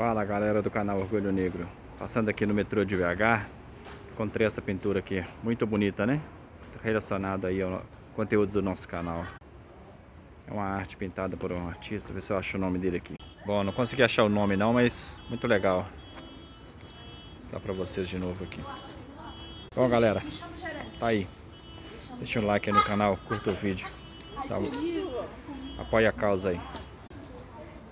Fala galera do canal Orgulho Negro, passando aqui no metrô de BH, encontrei essa pintura aqui, muito bonita, né? Relacionada aí ao conteúdo do nosso canal. É uma arte pintada por um artista, ver se eu acho o nome dele aqui. Bom, não consegui achar o nome não, mas muito legal. Vou mostrar pra vocês de novo aqui. Bom galera, tá aí. Deixa um like aí no canal, curta o vídeo. Tá? Apoia a causa aí.